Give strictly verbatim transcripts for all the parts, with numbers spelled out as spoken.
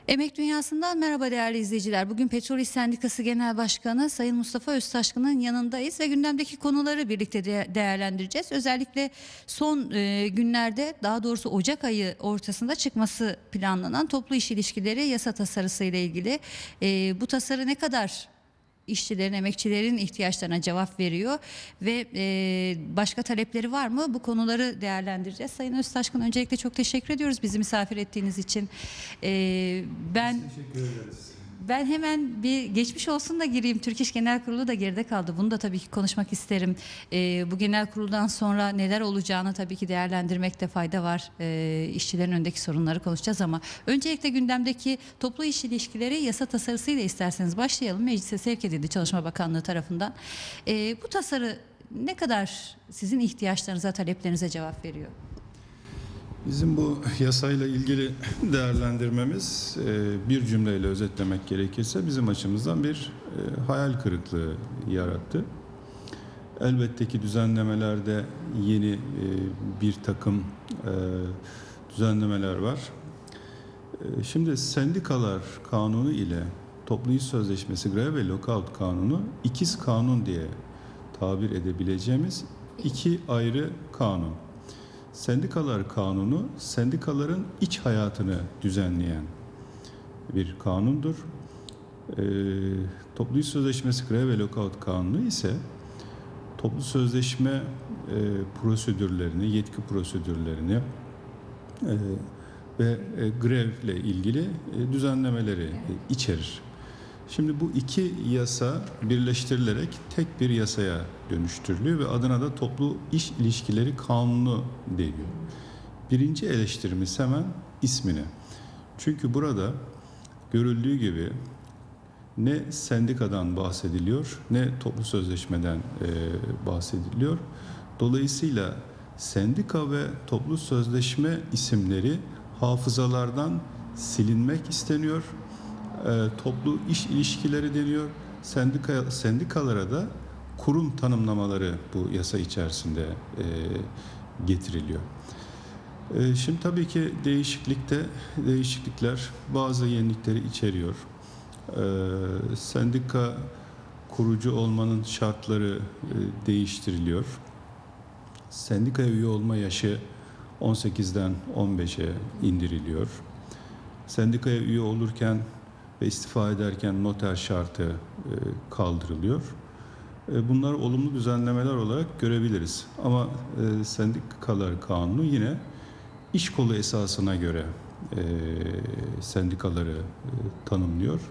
Emek Dünyası'ndan merhaba değerli izleyiciler. Bugün Petrol İş Sendikası Genel Başkanı Sayın Mustafa Öztaşkın'ın yanındayız ve gündemdeki konuları birlikte de değerlendireceğiz. Özellikle son e, günlerde, daha doğrusu Ocak ayı ortasında çıkması planlanan toplu iş ilişkileri yasa tasarısı ile ilgili. E, bu tasarı ne kadar işçilerin, emekçilerin ihtiyaçlarına cevap veriyor ve e, başka talepleri var mı? Bu konuları değerlendireceğiz. Sayın Öztaşkın, öncelikle çok teşekkür ediyoruz bizi misafir ettiğiniz için. E, ben Biz teşekkür ederiz. Ben hemen bir geçmiş olsun da gireyim. Türk İş Genel Kurulu da geride kaldı. Bunu da tabii ki konuşmak isterim. E, bu genel kuruldan sonra neler olacağını tabii ki değerlendirmekte fayda var. E, işçilerin önündeki sorunları konuşacağız ama öncelikle gündemdeki toplu iş ilişkileri yasa tasarısıyla isterseniz başlayalım. Meclise sevk edildi Çalışma Bakanlığı tarafından. E, bu tasarı ne kadar sizin ihtiyaçlarınıza, taleplerinize cevap veriyor? Bizim bu yasayla ilgili değerlendirmemiz bir cümleyle özetlemek gerekirse bizim açımızdan bir hayal kırıklığı yarattı. Elbette ki düzenlemelerde yeni bir takım düzenlemeler var. Şimdi sendikalar kanunu ile toplu iş sözleşmesi, grev ve lockout kanunu ikiz kanun diye tabir edebileceğimiz iki ayrı kanun. Sendikalar kanunu, sendikaların iç hayatını düzenleyen bir kanundur. E, toplu iş sözleşmesi, grev ve lockout kanunu ise toplu sözleşme e, prosedürlerini, yetki prosedürlerini e, ve e, grevle ilgili e, düzenlemeleri e, içerir. Şimdi bu iki yasa birleştirilerek tek bir yasaya dönüştürülüyor ve adına da toplu iş ilişkileri kanunu deniyor. Birinci eleştirimiz hemen ismine. Çünkü burada görüldüğü gibi ne sendikadan bahsediliyor ne toplu sözleşmeden e, bahsediliyor. Dolayısıyla sendika ve toplu sözleşme isimleri hafızalardan silinmek isteniyor. E, toplu iş ilişkileri deniyor. Sendika, sendikalara da kurum tanımlamaları bu yasa içerisinde e, getiriliyor. E, şimdi tabii ki değişiklikte değişiklikler bazı yenilikleri içeriyor. E, sendika kurucu olmanın şartları e, değiştiriliyor. Sendikaya üye olma yaşı on sekizden on beşe indiriliyor. Sendikaya üye olurken ve istifa ederken noter şartı e, kaldırılıyor. E, bunlar olumlu düzenlemeler olarak görebiliriz. Ama e, sendikalar kanunu yine iş kolu esasına göre e, sendikaları e, tanımlıyor.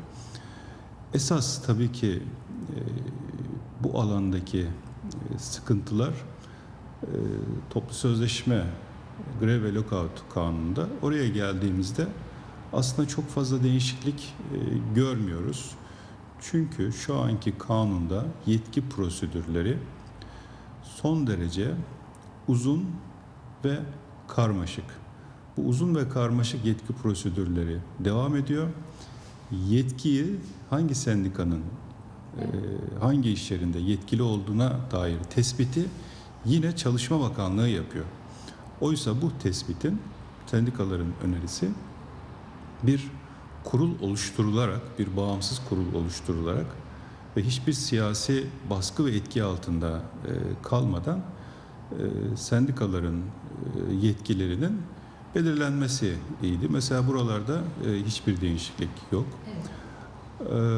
Esas tabii ki e, bu alandaki e, sıkıntılar e, toplu sözleşme, grev ve lockout kanununda. Oraya geldiğimizde aslında çok fazla değişiklik e, görmüyoruz. Çünkü şu anki kanunda yetki prosedürleri son derece uzun ve karmaşık. Bu uzun ve karmaşık yetki prosedürleri devam ediyor. Yetkiyi hangi sendikanın e, hangi iş yerinde yetkili olduğuna dair tespiti yine Çalışma Bakanlığı yapıyor. Oysa bu tespitin sendikaların önerisi bir kurul oluşturularak, bir bağımsız kurul oluşturularak ve hiçbir siyasi baskı ve etki altında e, kalmadan e, sendikaların e, yetkilerinin belirlenmesiydi. Mesela buralarda e, hiçbir değişiklik yok. Evet. E,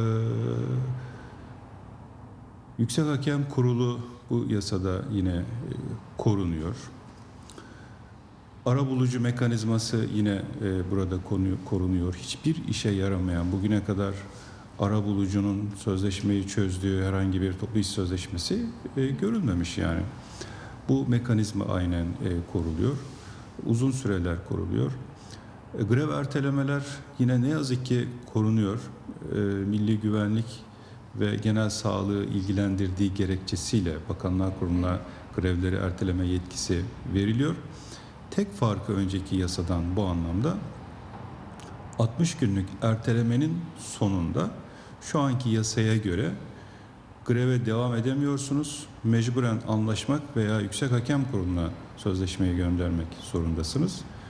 Yüksek Hakem Kurulu bu yasada yine e, korunuyor. Arabulucu mekanizması yine e, burada korunuyor. Hiçbir işe yaramayan, bugüne kadar arabulucunun sözleşmeyi çözdüğü herhangi bir toplu iş sözleşmesi e, görülmemiş yani. Bu mekanizma aynen e, koruluyor. Uzun süreler koruluyor. E, grev ertelemeler yine ne yazık ki korunuyor. E, Milli Güvenlik ve genel sağlığı ilgilendirdiği gerekçesiyle Bakanlar Kurulu'na grevleri erteleme yetkisi veriliyor. Tek farkı önceki yasadan bu anlamda altmış günlük ertelemenin sonunda şu anki yasaya göre greve devam edemiyorsunuz. Mecburen anlaşmak veya Yüksek Hakem Kurulu'na sözleşmeyi göndermek zorundasınız.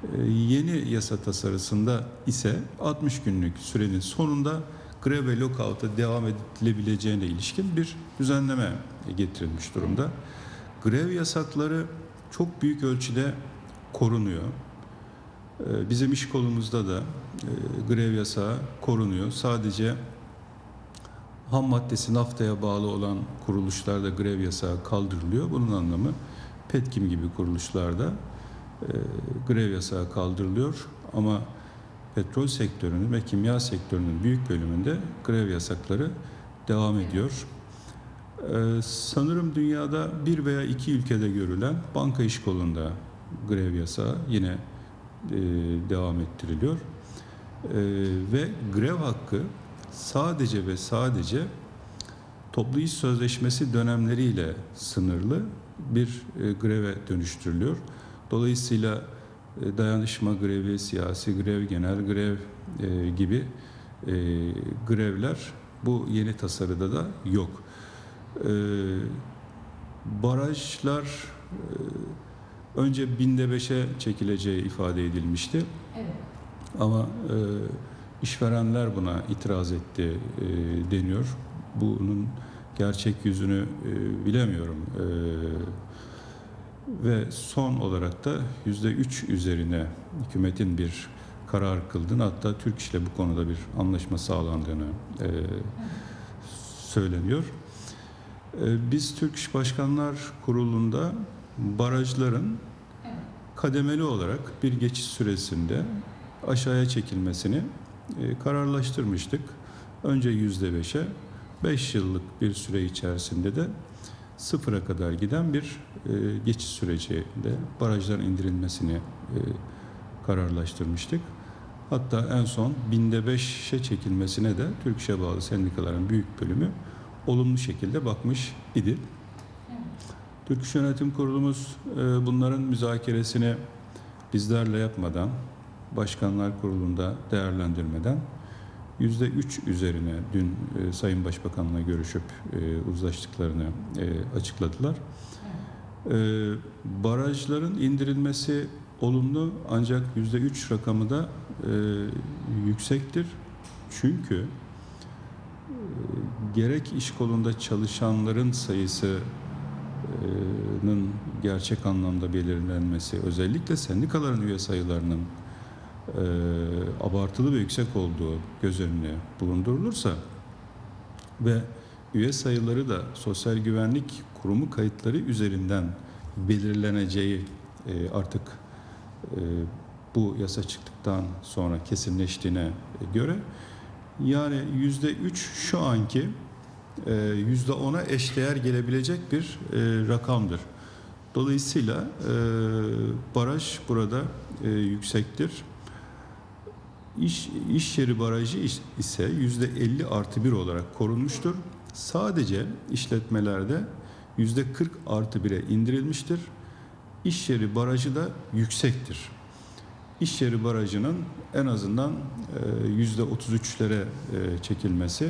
E, yeni yasa tasarısında ise altmış günlük sürenin sonunda grev ve lockout'a devam edilebileceğine ilişkin bir düzenleme getirilmiş durumda. Grev yasakları çok büyük ölçüde korunuyor. E, bizim iş kolumuzda da e, grev yasağı korunuyor. Sadece ham maddesi naftaya bağlı olan kuruluşlarda grev yasağı kaldırılıyor. Bunun anlamı Petkim gibi kuruluşlarda e, grev yasağı kaldırılıyor ama petrol sektörünün ve kimya sektörünün büyük bölümünde grev yasakları devam ediyor. E, sanırım dünyada bir veya iki ülkede görülen banka iş kolunda grev yasağı yine e, devam ettiriliyor. E, ve grev hakkı sadece ve sadece toplu iş sözleşmesi dönemleriyle sınırlı bir e, greve dönüştürülüyor. Dolayısıyla e, dayanışma grevi, siyasi grev, genel grev e, gibi e, grevler bu yeni tasarıda da yok. E, barajlar e, önce binde beşe çekileceği ifade edilmişti. Evet. Ama e, işverenler buna itiraz etti e, deniyor. Bunun gerçek yüzünü e, bilemiyorum. E, ve son olarak da yüzde üç üzerine hükümetin bir karar kıldığını, hatta Türk İş'le bu konuda bir anlaşma sağlandığını e, söyleniyor. E, biz Türk İş Başkanlar Kurulu'nda barajların kademeli olarak bir geçiş süresinde aşağıya çekilmesini e, kararlaştırmıştık. Önce yüzde beşe, beş yıllık bir süre içerisinde de sıfıra kadar giden bir e, geçiş sürecinde barajların indirilmesini e, kararlaştırmıştık. Hatta en son binde beşe çekilmesine de Türk İş'e bağlı sendikaların büyük bölümü olumlu şekilde bakmış idi. Türk İş Yönetim Kurulumuz e, bunların müzakeresini bizlerle yapmadan, Başkanlar Kurulu'nda değerlendirmeden yüzde üç üzerine dün e, Sayın Başbakan'la görüşüp e, uzlaştıklarını e, açıkladılar. E, barajların indirilmesi olumlu, ancak yüzde üç rakamı da e, yüksektir. Çünkü e, gerek iş kolunda çalışanların sayısının gerçek anlamda belirlenmesi, özellikle sendikaların üye sayılarının e, abartılı ve yüksek olduğu göz önüne bulundurulursa ve üye sayıları da Sosyal Güvenlik Kurumu kayıtları üzerinden belirleneceği e, artık e, bu yasa çıktıktan sonra kesinleştiğine göre, yani yüzde üç şu anki e, yüzde ona eşdeğer gelebilecek bir e, rakamdır. Dolayısıyla e, baraj burada e, yüksektir. İş, iş yeri barajı ise yüzde elli artı bir olarak korunmuştur. Sadece işletmelerde yüzde kırk artı bire indirilmiştir. İş yeri barajı da yüksektir. İş yeri barajının en azından yüzde otuz üçlere çekilmesi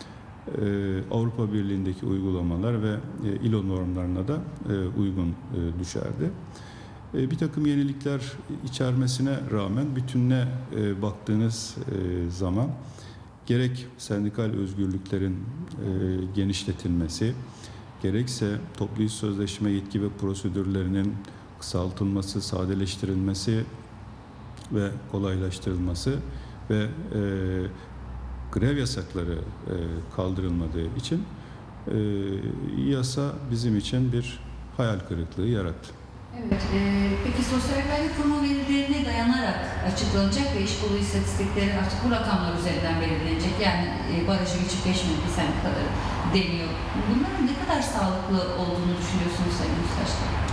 Avrupa Birliği'ndeki uygulamalar ve İ L O normlarına da uygun düşerdi. Bir takım yenilikler içermesine rağmen bütününe baktığınız zaman gerek sendikal özgürlüklerin genişletilmesi, gerekse toplu iş sözleşme yetki ve prosedürlerinin kısaltılması, sadeleştirilmesi ve kolaylaştırılması ve e, grev yasakları e, kaldırılmadığı için e, yasa bizim için bir hayal kırıklığı yarattı. Evet, e, peki Sosyal Güvenlik Kurumu verilerine dayanarak açıklanacak ve iş kolu istatistikleri artık bu rakamlar üzerinden belirlenecek. Yani e, barajı geçip geçmediği sendikaları deniyor. Bunların ne kadar sağlıklı olduğunu düşünüyorsunuz Sayın Üstaş'ta?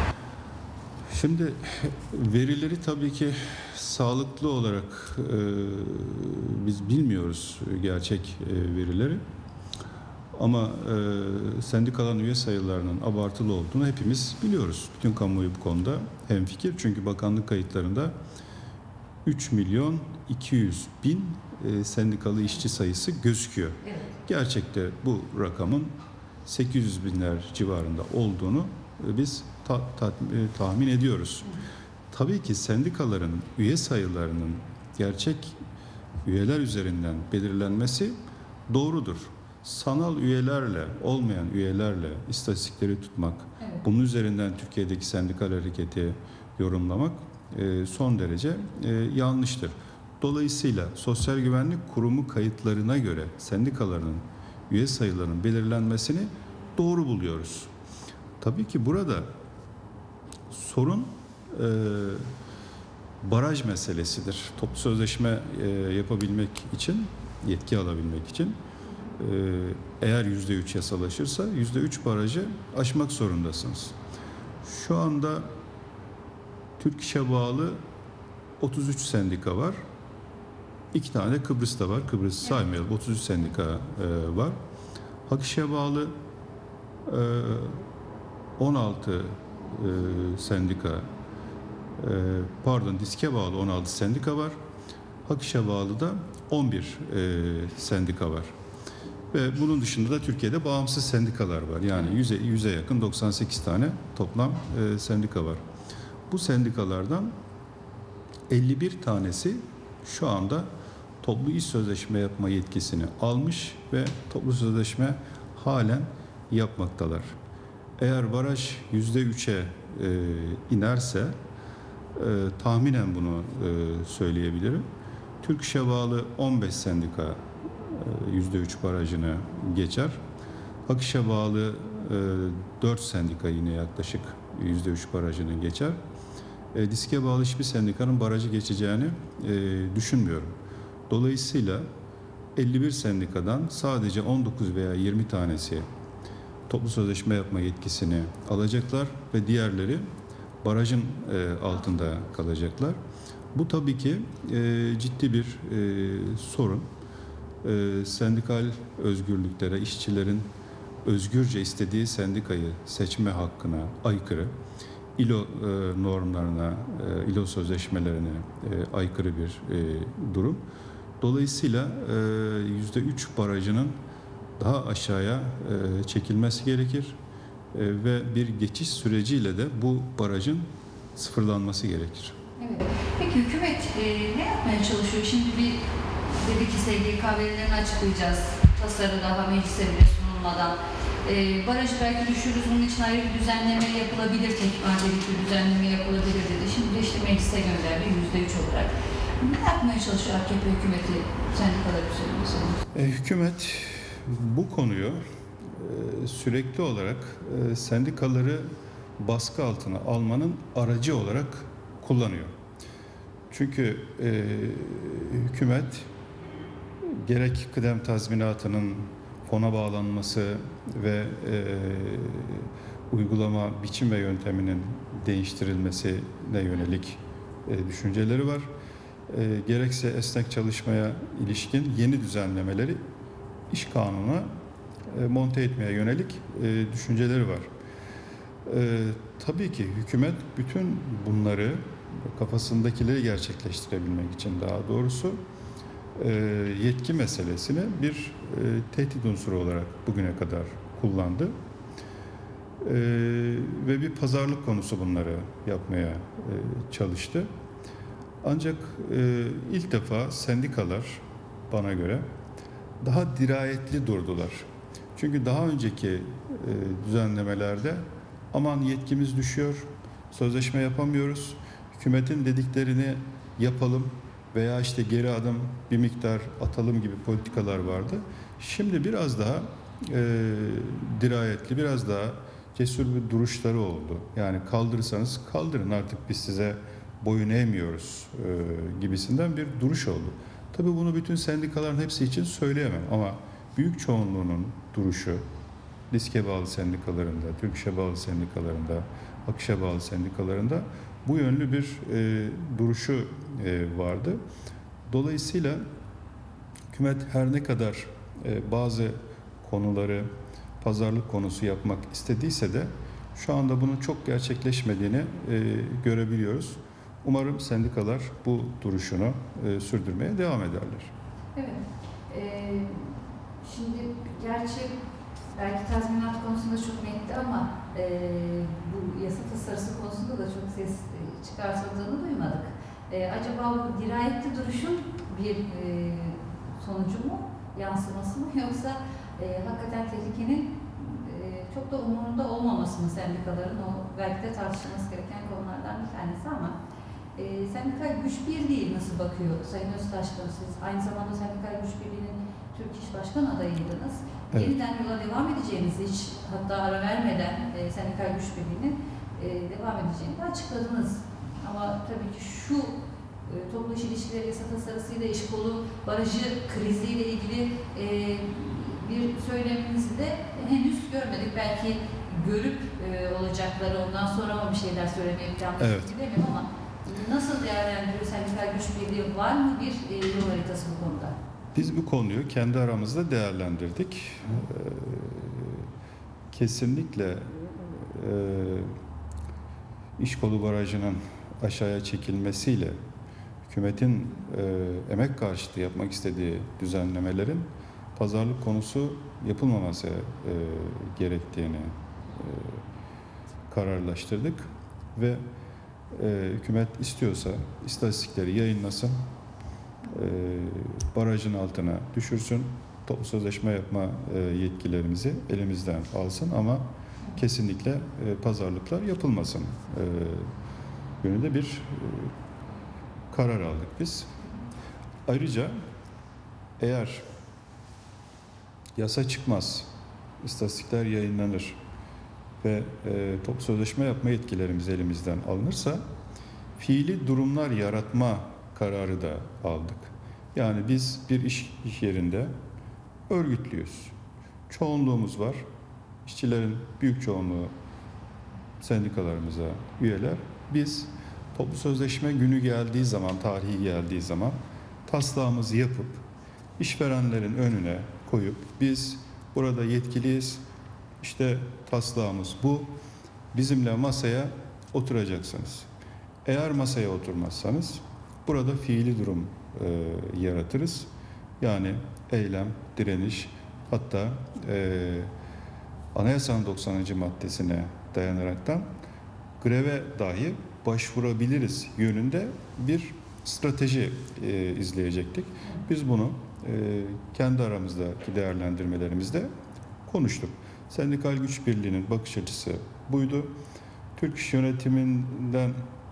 Şimdi verileri tabii ki sağlıklı olarak e, biz bilmiyoruz gerçek e, verileri. Ama e, sendikaların üye sayılarının abartılı olduğunu hepimiz biliyoruz. Bütün kamuoyu bu konuda hemfikir. Çünkü bakanlık kayıtlarında üç milyon iki yüz bin e, sendikalı işçi sayısı gözüküyor. Evet. Gerçekte bu rakamın sekiz yüz binler civarında olduğunu e, biz ta, ta, e, tahmin ediyoruz. tabii ki sendikaların üye sayılarının gerçek üyeler üzerinden belirlenmesi doğrudur. Sanal üyelerle, olmayan üyelerle istatistikleri tutmak, Evet. bunun üzerinden Türkiye'deki sendikal hareketi yorumlamak e, son derece e, yanlıştır. Dolayısıyla Sosyal Güvenlik Kurumu kayıtlarına göre sendikaların üye sayılarının belirlenmesini doğru buluyoruz. Tabii ki burada sorun e, baraj meselesidir. Toplu sözleşme e, yapabilmek için, yetki alabilmek için e, eğer yüzde üç yasalaşırsa yüzde üç barajı aşmak zorundasınız. Şu anda Türk İş'e bağlı otuz üç sendika var. İki tane Kıbrıs'ta var. Kıbrıs'ı saymayalım. otuz üç sendika e, var. Hak İş'e bağlı e, on altı e, sendika e, pardon diske bağlı on altı sendika var. Hak İş'e bağlı da on bir e, sendika var. Ve bunun dışında da Türkiye'de bağımsız sendikalar var. Yani yüze, yüze yakın doksan sekiz tane toplam e, sendika var. Bu sendikalardan elli bir tanesi şu anda toplu iş sözleşme yapma yetkisini almış ve toplu sözleşme halen yapmaktalar. Eğer baraj yüzde üçe e, inerse e, tahminen bunu e, söyleyebilirim. Türk İş'e bağlı on beş sendika e, yüzde üç barajını geçer. Hak İş'e bağlı e, dört sendika yine yaklaşık yüzde üç barajını geçer. E, diske bağlı hiçbir sendikanın barajı geçeceğini e, düşünmüyorum. Dolayısıyla elli bir sendikadan sadece on dokuz veya yirmi tanesi toplu sözleşme yapma yetkisini alacaklar ve diğerleri barajın e, altında kalacaklar. Bu tabii ki e, ciddi bir e, sorun. E, sendikal özgürlüklere, işçilerin özgürce istediği sendikayı seçme hakkına aykırı, İ L O e, normlarına, e, İ L O sözleşmelerine e, aykırı bir e, durum. Dolayısıyla yüzde üç barajının daha aşağıya e, çekilmesi gerekir e, ve bir geçiş süreciyle de bu barajın sıfırlanması gerekir. Evet. Peki hükümet e, ne yapmaya çalışıyor? Şimdi bir dedi ki S G K verilerini açıklayacağız. Tasarı daha meclise bile sunulmadan. E, barajı belki düşürürüz. Bunun için ayrı bir düzenleme yapılabilir. Tek maddelik bir düzenleme yapılabilir dedi. Şimdi de işte meclise gönderdi yüzde üç olarak. Ne yapmaya çalışıyor A K P hükümeti sendikalar üzerinde? E, hükümet bu konuyu e, sürekli olarak e, sendikaları baskı altına almanın aracı olarak kullanıyor. Çünkü e, hükümet gerek kıdem tazminatının fona bağlanması ve e, uygulama biçim ve yönteminin değiştirilmesine yönelik e, düşünceleri var. E, gerekse esnek çalışmaya ilişkin yeni düzenlemeleri iş kanununa e, monte etmeye yönelik e, düşünceleri var. E, tabii ki hükümet bütün bunları kafasındakileri gerçekleştirebilmek için daha doğrusu e, yetki meselesini bir e, tehdit unsuru olarak bugüne kadar kullandı. E, ve bir pazarlık konusu bunları yapmaya e, çalıştı. Ancak e, ilk defa sendikalar bana göre daha dirayetli durdular. Çünkü daha önceki e, düzenlemelerde aman yetkimiz düşüyor, sözleşme yapamıyoruz, hükümetin dediklerini yapalım veya işte geri adım bir miktar atalım gibi politikalar vardı. Şimdi biraz daha e, dirayetli, biraz daha cesur bir duruşları oldu. Yani kaldırırsanız kaldırın, artık biz size boyun eğmiyoruz e, gibisinden bir duruş oldu. Tabii bunu bütün sendikaların hepsi için söyleyemem ama büyük çoğunluğunun duruşu, diske bağlı sendikalarında, Türk İş'e bağlı sendikalarında, Hak İş'e bağlı sendikalarında bu yönlü bir e, duruşu e, vardı. Dolayısıyla hükümet her ne kadar e, bazı konuları pazarlık konusu yapmak istediyse de şu anda bunun çok gerçekleşmediğini e, görebiliyoruz. Umarım sendikalar bu duruşunu e, sürdürmeye devam ederler. Evet. Ee, şimdi gerçi belki tazminat konusunda çok netti ama e, bu yasa tasarısı konusunda da çok ses çıkartıldığını duymadık. E, acaba bu dirayetli duruşun bir e, sonucu mu, yansıması mı, yoksa e, hakikaten tehlikenin e, çok da umurunda olmaması mı sendikaların? O belki de tartışılması gereken konulardan bir tanesi ama e, sendikal güç birliği nasıl bakıyor Sayın Öztaşkın? Siz aynı zamanda sendikal güç birliğinin Türk İş Başkan adayıydınız. Evet. Yeniden yola devam edeceğinizi, hiç hatta ara vermeden e, sendikal güç birliğinin e, devam edeceğini de açıkladınız. Ama tabii ki şu e, toplu iş ilişkileri yasa tasarısıyla, iş kolu barajı kriziyle ilgili e, bir söyleminizi de henüz görmedik. Belki görüp e, olacakları, ondan sonra mı bir şeyler söylemeye planlıyorsunuz, Evet. bilemiyorum ama nasıl değerlendiriyor sendikal güç birliği? Var mı bir e, yol haritası bu konuda? Biz bu konuyu kendi aramızda değerlendirdik. Ee, kesinlikle e, İşkolu Barajı'nın aşağıya çekilmesiyle hükümetin e, emek karşıtı yapmak istediği düzenlemelerin pazarlık konusu yapılmaması e, gerektiğini e, kararlaştırdık ve e, hükümet istiyorsa istatistikleri yayınlasın, e, barajın altına düşürsün, toplu sözleşme yapma e, yetkilerimizi elimizden alsın ama kesinlikle e, pazarlıklar yapılmasın e, yönünde bir e, karar aldık biz. Ayrıca eğer yasa çıkmaz, istatistikler yayınlanır ve e, toplu sözleşme yapma yetkilerimiz elimizden alınırsa fiili durumlar yaratma kararı da aldık. Yani biz bir iş, iş yerinde örgütlüyüz. Çoğunluğumuz var. İşçilerin büyük çoğunluğu sendikalarımıza üyeler. Biz toplu sözleşme günü geldiği zaman, tarihi geldiği zaman taslağımızı yapıp işverenlerin önüne koyup biz burada yetkiliyiz, işte taslağımız bu, bizimle masaya oturacaksınız. Eğer masaya oturmazsanız burada fiili durum e, yaratırız. Yani eylem, direniş, hatta e, Anayasanın doksanıncı maddesine dayanaraktan greve dahi başvurabiliriz yönünde bir strateji e, izleyecektik. Biz bunu e, kendi aramızdaki değerlendirmelerimizde konuştuk. Sendikal Güç Birliği'nin bakış açısı buydu. Türk İş Yönetiminden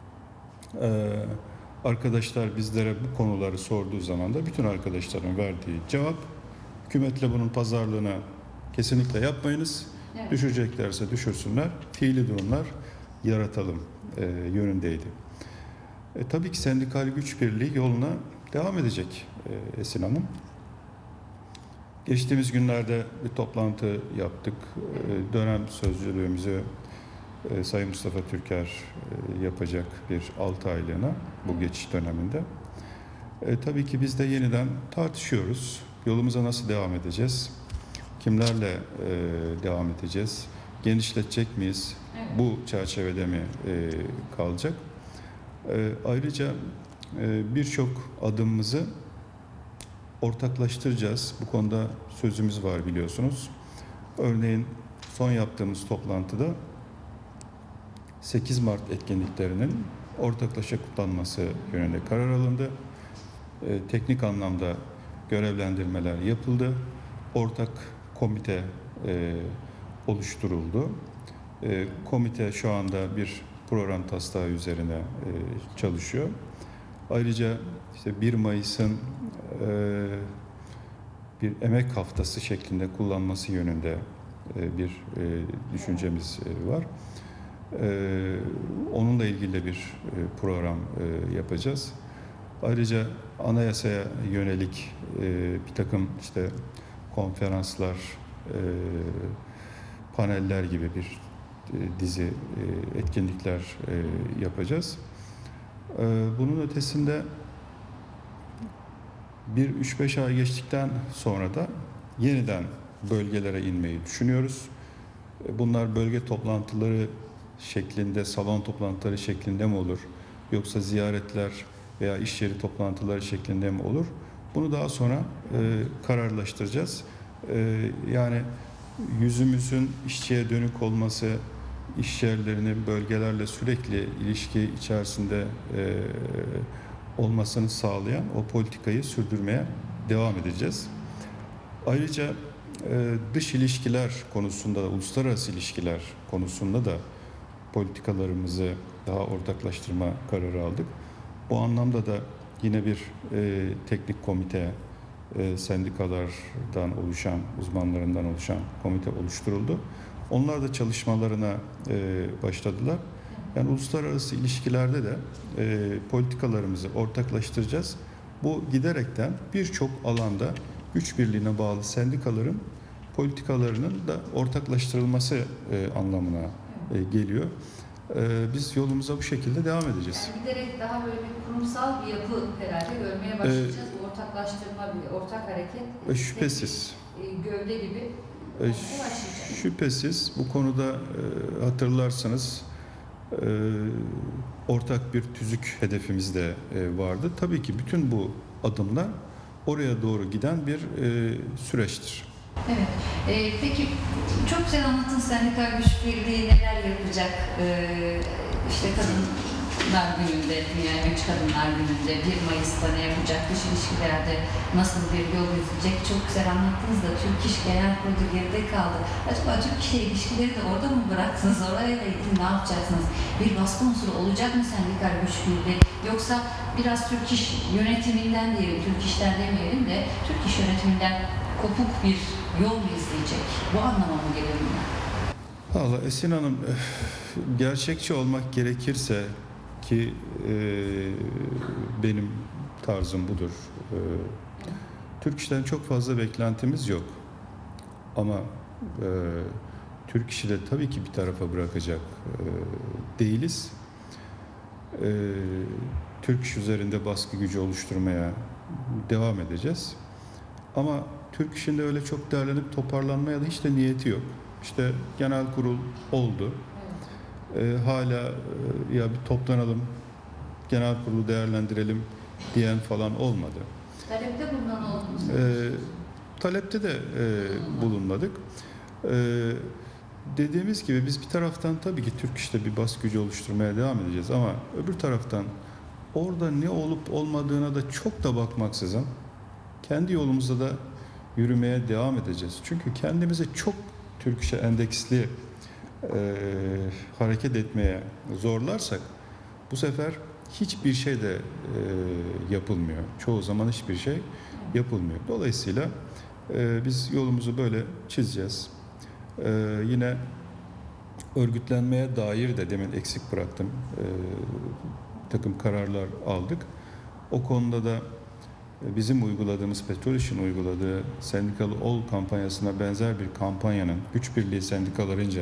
e, arkadaşlar bizlere bu konuları sorduğu zaman da bütün arkadaşların verdiği cevap, hükümetle bunun pazarlığına kesinlikle yapmayınız. Evet. Düşeceklerse düşürsünler, fiili durumlar yaratalım e, yönündeydi. E, tabii ki sendikal güç birliği yoluna devam edecek e, Esin Hanım. Geçtiğimiz günlerde bir toplantı yaptık. E, dönem sözcülüğümüzü e, Sayın Mustafa Türker e, yapacak bir altı aylığına bu geçiş döneminde. E, tabii ki biz de yeniden tartışıyoruz. Yolumuza nasıl devam edeceğiz? Kimlerle e, devam edeceğiz? Genişletecek miyiz? Evet. Bu çerçevede mi e, kalacak? E, ayrıca e, birçok adımımızı ortaklaştıracağız. Bu konuda sözümüz var biliyorsunuz. Örneğin son yaptığımız toplantıda sekiz Mart etkinliklerinin ortaklaşa kutlanması yönünde karar alındı. E, teknik anlamda görevlendirmeler yapıldı. Ortak komite e, oluşturuldu. E, komite şu anda bir program taslağı üzerine e, çalışıyor. Ayrıca işte bir Mayıs'ın e, bir emek haftası şeklinde kullanması yönünde e, bir e, düşüncemiz e, var. E, onunla ilgili bir e, program e, yapacağız. Ayrıca anayasaya yönelik e, bir takım işte konferanslar, e, paneller gibi bir e, dizi e, etkinlikler e, yapacağız. E, bunun ötesinde bir üç beş ay geçtikten sonra da yeniden bölgelere inmeyi düşünüyoruz. E, bunlar bölge toplantıları şeklinde, salon toplantıları şeklinde mi olur? Yoksa ziyaretler veya iş yeri toplantıları şeklinde mi olur? Bunu daha sonra e, kararlaştıracağız. E, yani yüzümüzün işçiye dönük olması, iş yerlerinin bölgelerle sürekli ilişki içerisinde e, olmasını sağlayan o politikayı sürdürmeye devam edeceğiz. Ayrıca e, dış ilişkiler konusunda da, uluslararası ilişkiler konusunda da politikalarımızı daha ortaklaştırma kararı aldık. Bu anlamda da yine bir e, teknik komite, e, sendikalardan oluşan, uzmanlarından oluşan komite oluşturuldu. Onlar da çalışmalarına e, başladılar. Yani uluslararası ilişkilerde de e, politikalarımızı ortaklaştıracağız. Bu giderekten birçok alanda güç birliğine bağlı sendikaların politikalarının da ortaklaştırılması e, anlamına e, geliyor. E, biz yolumuza bu şekilde devam edeceğiz. Yani giderek daha böyle bir kurumsal bir yapı herhalde görmeye başlayacağız. E, ortaklaştırma, bir ortak hareket. E, şüphesiz. Bir, e, gövde gibi e, başlayacak. Şüphesiz bu konuda e, hatırlarsanız e, ortak bir tüzük hedefimiz de e, vardı. Tabii ki bütün bu adımlar oraya doğru giden bir e, süreçtir. Evet. Ee, peki çok güzel anlattın, sendikal güç birliği neler yapacak? Ee, işte Kadınlar Günü'nde, Dünya Emekçi Kadınlar Günü'nde, bir Mayıs'ta ne yapacak? Dış ilişkilerde nasıl bir yol izleyecek? Çok güzel anlattınız da Türk İş Genel Kurulu geride kaldı. Acaba Türk İş'e ilişkileri de orada mı bıraktınız? Oraya da gidin, ne yapacaksınız? Bir baskı unsuru olacak mı sendikal güç birliği? Yoksa biraz Türk İş yönetiminden diyelim, Türk İş'ten demeyelim de Türk İş yönetiminden kopuk bir yol mu izleyecek? Bu anlama mı geliyor bunlar? Valla Esin Hanım, gerçekçi olmak gerekirse ki e, benim tarzım budur. E, Türk İş'ten çok fazla beklentimiz yok. Ama e, Türk İş'i de tabii ki bir tarafa bırakacak e, değiliz. E, Türk İş üzerinde baskı gücü oluşturmaya devam edeceğiz. Ama Türk İş'in de öyle çok değerlenip toparlanmaya da hiç de niyeti yok. İşte genel kurul oldu. Evet. E, hala e, ya bir toplanalım, genel kurulu değerlendirelim diyen falan olmadı. Talepte bulunan oldu mu? E, talepte de e, bulunmadık. E, dediğimiz gibi biz bir taraftan tabii ki Türk İş'te bir baskı gücü oluşturmaya devam edeceğiz ama öbür taraftan orada ne olup olmadığına da çok da bakmaksızın kendi yolumuzda da yürümeye devam edeceğiz. Çünkü kendimize çok Türk İş'e endeksli e, hareket etmeye zorlarsak bu sefer hiçbir şey de e, yapılmıyor. Çoğu zaman hiçbir şey yapılmıyor. Dolayısıyla e, biz yolumuzu böyle çizeceğiz. E, yine örgütlenmeye dair de demin eksik bıraktım. E, takım kararlar aldık. O konuda da bizim uyguladığımız, Petrol İş'in uyguladığı Sendikalı Ol kampanyasına benzer bir kampanyanın güç birliği sendikalarınca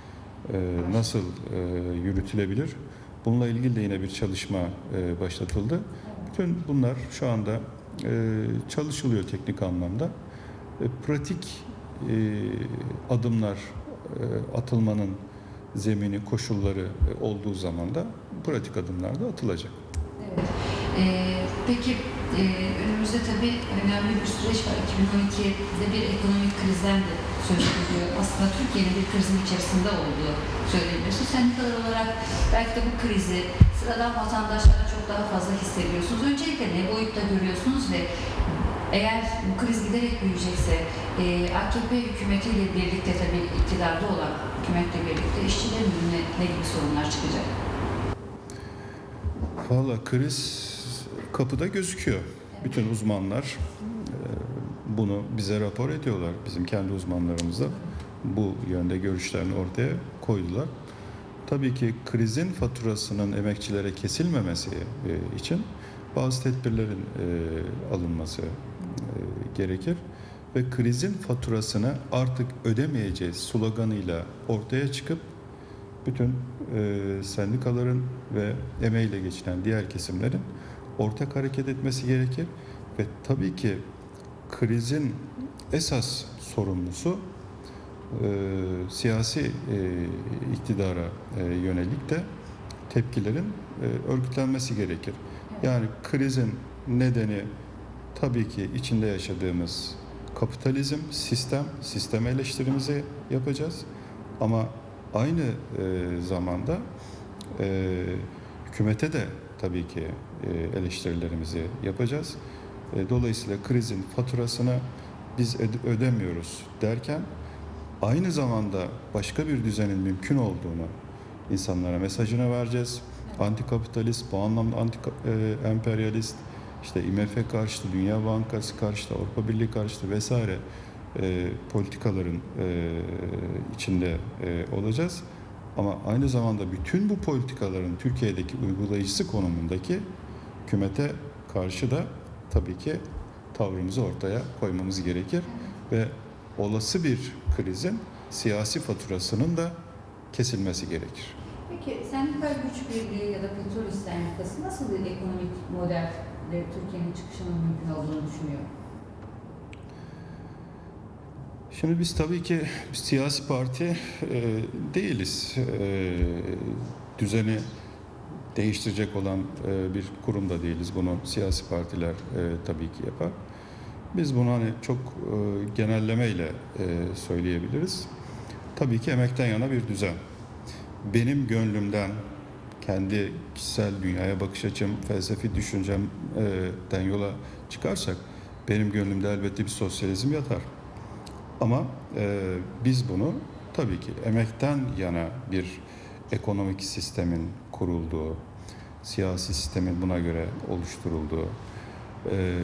e, nasıl e, yürütülebilir? Bununla ilgili de yine bir çalışma e, başlatıldı. Bütün bunlar şu anda e, çalışılıyor teknik anlamda. E, pratik e, adımlar e, atılmanın zemini, koşulları e, olduğu zaman da pratik adımlar da atılacak. Evet. Ee, peki e, önümüzde tabii önemli bir süreç var. iki bin on ikide bir ekonomik krizden de söz ediliyor. Aslında Türkiye'nin bir krizin içerisinde olduğu söyleniyor. Siz sendikalar olarak belki de bu krizi sıradan vatandaşlara çok daha fazla hissediyorsunuz. Öncelikle ne boyutta görüyorsunuz ve eğer bu kriz giderek büyüyecekse e, A K P hükümetiyle birlikte, tabii iktidarda olan hükümetle birlikte işçilerin önüne ne gibi sorunlar çıkacak? Valla kriz kapıda gözüküyor. Bütün uzmanlar bunu bize rapor ediyorlar. Bizim kendi uzmanlarımız da bu yönde görüşlerini ortaya koydular. Tabii ki krizin faturasının emekçilere kesilmemesi için bazı tedbirlerin alınması gerekir. Ve krizin faturasını artık ödemeyeceğiz sloganıyla ortaya çıkıp bütün e, sendikaların ve emeğiyle geçinen diğer kesimlerin ortak hareket etmesi gerekir ve tabii ki krizin esas sorumlusu e, siyasi e, iktidara e, yönelik de tepkilerin e, örgütlenmesi gerekir. Yani krizin nedeni tabii ki içinde yaşadığımız kapitalizm, sistem, sistem eleştirimizi yapacağız ama aynı e, zamanda e, hükümete de tabii ki e, eleştirilerimizi yapacağız. E, dolayısıyla krizin faturasını biz öde- ödemiyoruz derken aynı zamanda başka bir düzenin mümkün olduğunu insanlara mesajını vereceğiz. Antikapitalist, bu anlamda anti e, emperyalist, işte I M F karşıtı, Dünya Bankası karşıtı, Avrupa Birliği karşıtı vesaire e, politikaların e, içinde e, olacağız. Ama aynı zamanda bütün bu politikaların Türkiye'deki uygulayıcısı konumundaki hükümete karşı da tabii ki tavrımızı ortaya koymamız gerekir ve olası bir krizin siyasi faturasının da kesilmesi gerekir. Peki sendikal güç birliği ya da petrol iş sendikası nasıl bir ekonomik modelle Türkiye'nin çıkışının mümkün olduğunu düşünüyor? Şimdi biz tabii ki bir siyasi parti e, değiliz. E, düzeni değiştirecek olan e, bir kurum da değiliz. Bunu siyasi partiler e, tabii ki yapar. Biz bunu hani çok e, genellemeyle e, söyleyebiliriz. Tabii ki emekten yana bir düzen. Benim gönlümden, kendi kişisel dünyaya bakış açım, felsefi düşüncemden yola çıkarsak benim gönlümde elbette bir sosyalizm yatar. Ama e, biz bunu tabii ki emekten yana bir ekonomik sistemin kurulduğu, siyasi sistemin buna göre oluşturulduğu, e,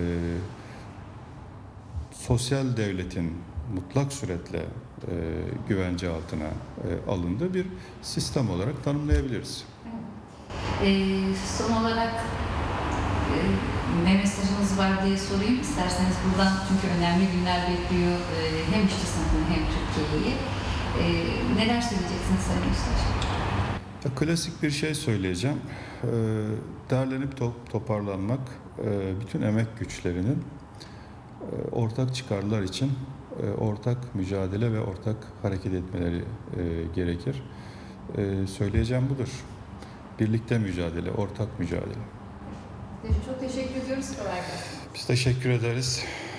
sosyal devletin mutlak suretle e, güvence altına e, alındığı bir sistem olarak tanımlayabiliriz. Ee, son olarak e, ne mesajınız var diye sorayım isterseniz buradan, çünkü önemli günler bekliyor e, hem işçi sınıfını hem Türkiye'yi. E, neler söyleyeceksiniz Sayın Üstaşım? Ya, klasik bir şey söyleyeceğim. E, derlenip top, toparlanmak, e, bütün emek güçlerinin e, ortak çıkarlar için e, ortak mücadele ve ortak hareket etmeleri e, gerekir. E, söyleyeceğim budur. Birlikte mücadele, ortak mücadele. Çok teşekkür ediyoruz. Kolay gelsin. Biz teşekkür ederiz.